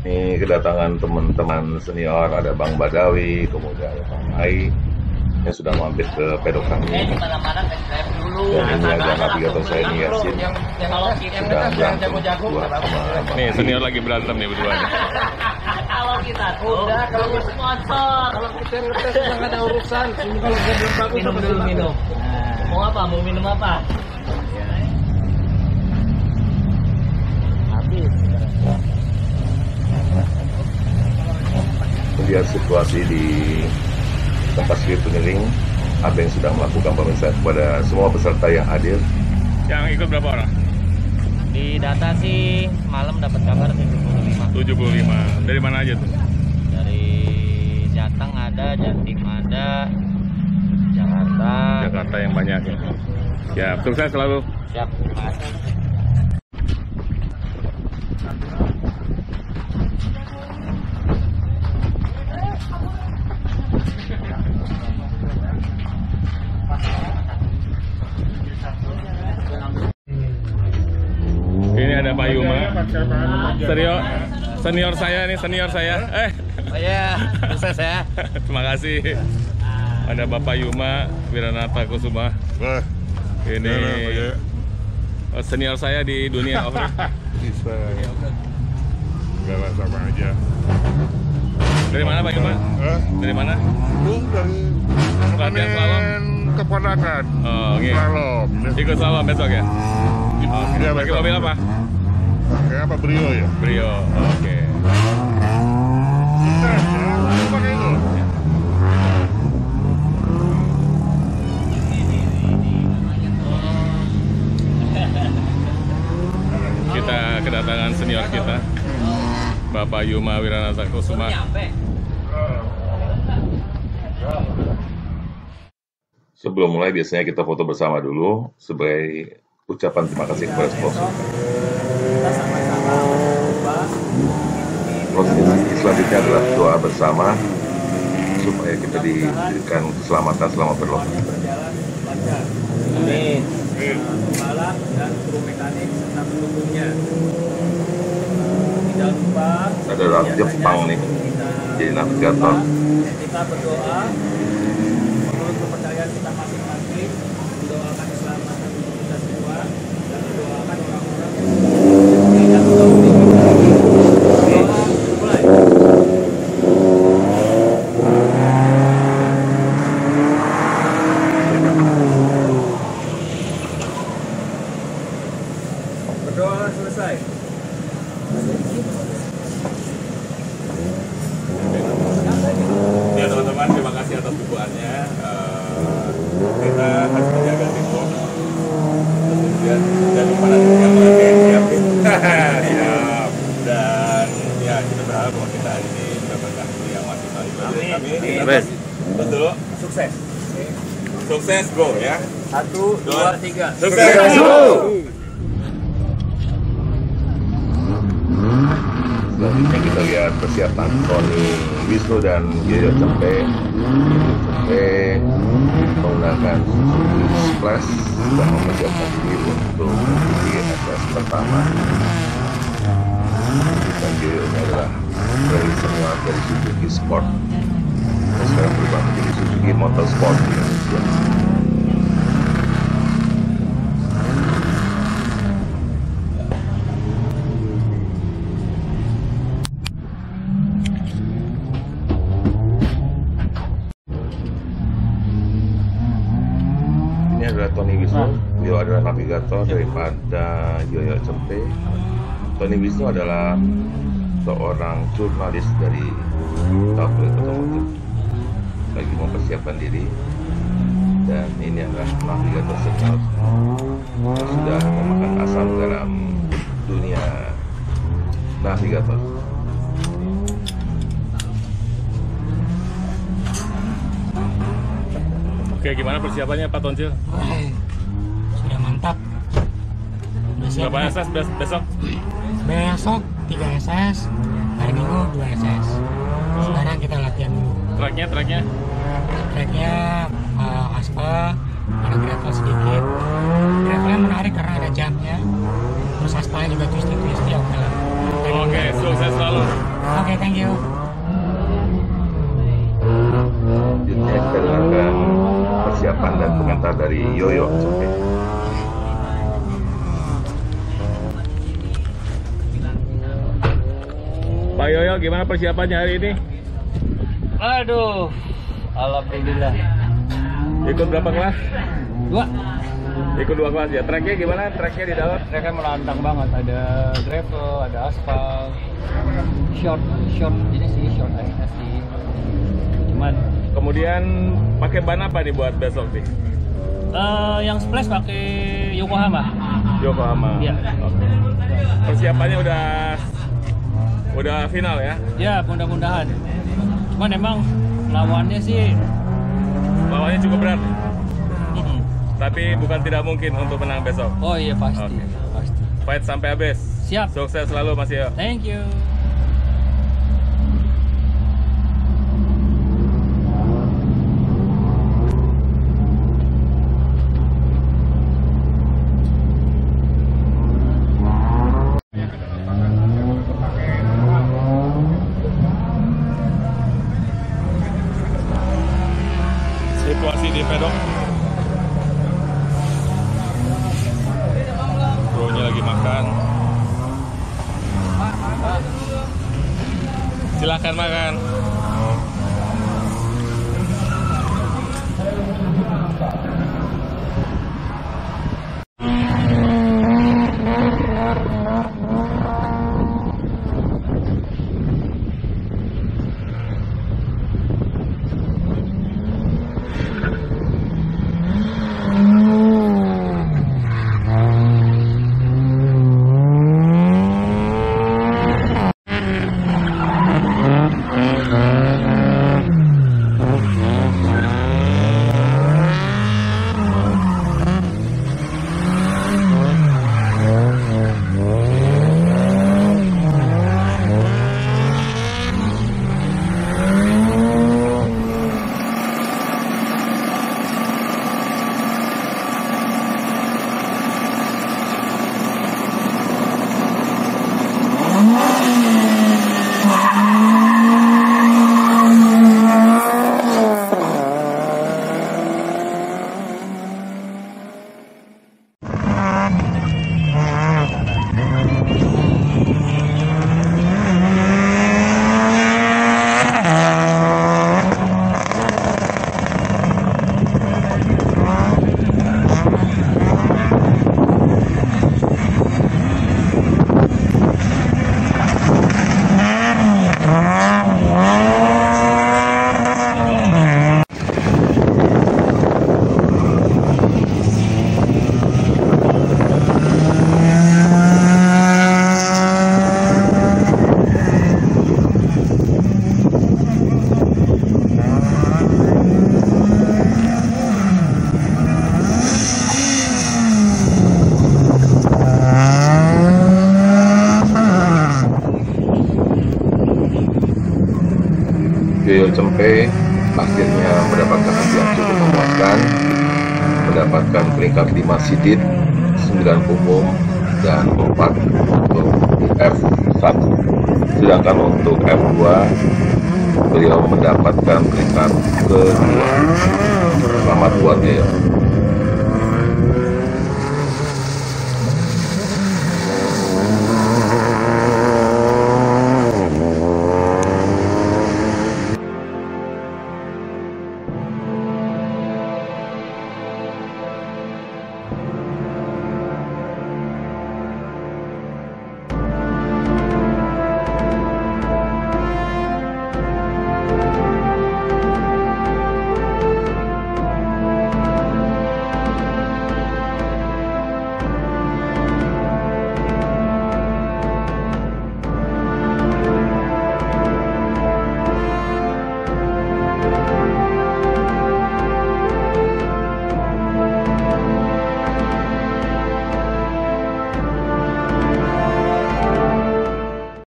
Ini kedatangan teman-teman senior, ada Bang Badawi, kemudian ada Bang Ai yang sudah mampir ke pedok kami. Dan ini ada navigator saya ini Yasin, sedang berantem berdua sama Bang Nih Ai. senior lagi berantem nih berdua nih. Kalau kita udah kalau sponsor, kalau kita ngetes udah nggak ada urusan. Ini kalau dia belum bagus minum dulu minum. Mau apa? Mau minum apa? Habis. Melihat situasi di tempat sirkuit Peniring, Abeng sudah melakukan pemeriksaan kepada semua peserta yang hadir. Yang ikut berapa orang? Di data sih malam dapat kabar 75. 75. Dari mana aja tuh? Dari Jateng ada, Jatim ada, Jakarta. Jakarta yang banyak ya. Ya, sukses selalu. Siap. Ini ada Pak Yuma. Senior saya nih, senior saya. Oh ya, sukses ya. Terima kasih. Ada Bapak Yuma Wiranata Kusuma. Ini senior saya di dunia off-road. Enggak lah, sama aja. Dari mana Pak Yuma? Dari mana? Dari Latihan slalom. keponakan. Oh, gitu. Slalom. Ikut slalom besok ya? Iya, Pakai besok. mobil apa? Pakai apa, Brio ya? Brio. Oke. Sukses ya, lu pakai itu. Kita kedatangan senior kita, Bapak Yuma Wiranata Kusuma. Sebelum mulai biasanya kita foto bersama dulu sebagai ucapan terima kasih kepada sponsor. Proses selanjutnya adalah doa bersama supaya kita diberikan keselamatan selama berlomba. Amin. Balap dan kru mekanik serta pendukungnya. Tidak lupa Ada orang Jepang nih, jadi navigator. kita berdoa menurut kepercayaan kita masing-masing, mendoakan keselamatan untuk kita semua dan mendoakan orang-orang yang tidak tahu diri. Doa mulai. Berdoa selesai. Ya teman-teman, terima kasih atas dukungannya. Kita harus menjaga timur. Kemudian jangan lupa nanti yang siap. Siap. Dan ya kita berharap bahwa kita hari ini mendapatkan yang maksimal ibadah kami. Amin. Betul. Sukses. Sukses go ya. 1, 2, 3. Sukses. Selanjutnya kita lihat persiapan Tony Wisnu dan Yoyo Cempe menggunakan Suzuki Splash dan mempersiapkan diri untuk mengikuti SS pertama. Dan Yoyo ini adalah dari senior dari Suzuki Sport yang sekarang berubah menjadi Suzuki Motorsport di Indonesia. Ini adalah Tony Wisnu, beliau adalah navigator daripada Yoyo Cempe. Tony Wisnu adalah seorang jurnalis dari tabloid otomotif, lagi mempersiapkan diri. Dan ini adalah navigator senior yang sudah memakan asam dalam dunia navigator. Oke, gimana persiapannya Pak Toncil? Sudah mantap. Udah siap. Berapa SS besok? Besok 3 SS, hari Minggu 2 SS. Sekarang kita latihan dulu. Tracknya? Tracknya aspal, ada gravel sedikit. Gravelnya menarik karena ada jamnya. Terus aspalnya juga twisty oke lah. Oke, sukses selalu. thank you. Selanjutnya kita dengarkan persiapan dan komentar dari Yoyo. Oke. Pak Yoyo, gimana persiapannya hari ini? Aduh, alhamdulillah. Ikut berapa kelas? 2. Ikut 2 kelas ya. Tracknya gimana? Tracknya di dalam? Mereka menantang banget. Ada gravel, ada aspal, short ini sih short sih. Cuman Kemudian pakai ban apa nih buat besok nih? yang splash pakai Yokohama. Yokohama. Iya. Oke. Persiapannya udah final ya? Ya, mudah-mudahan. Cuman emang lawannya sih Lawannya cukup berat. Tapi bukan tidak mungkin untuk menang besok. oh iya pasti. Oke. Pasti. Fight sampai habis. Siap. Sukses selalu Mas Yoyo. Thank you. Situasi di pedok. Bro-nya lagi makan. Silakan makan. Yoyo Cempe akhirnya mendapatkan hasil yang cukup memuaskan, mendapatkan peringkat 5 sidit, 9 umum, dan 4 untuk F1. Sedangkan untuk F2 beliau mendapatkan peringkat kedua. Selamat buat Yoyo.